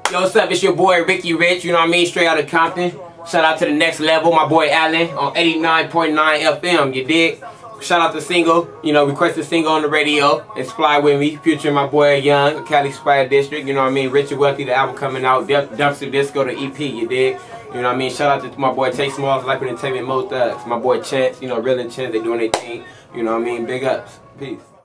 Yo, what's up? It's your boy Ricky Rich, you know what I mean? Straight out of Compton. Shout out to the next level, my boy Allen on 89.9 FM, you dig? Shout out to single, you know, request a single on the radio. It's Fly With Me, featuring my boy Young, Cali Spider District, you know what I mean? Rich and Wealthy, the album coming out, Dumpster Disco, the EP, you dig? You know what I mean? Shout out to my boy Tay Smalls, Life Entertainment, Mo Thugs, my boy Chance, you know, Real and Chance, they doing their thing, you know what I mean? Big ups, peace.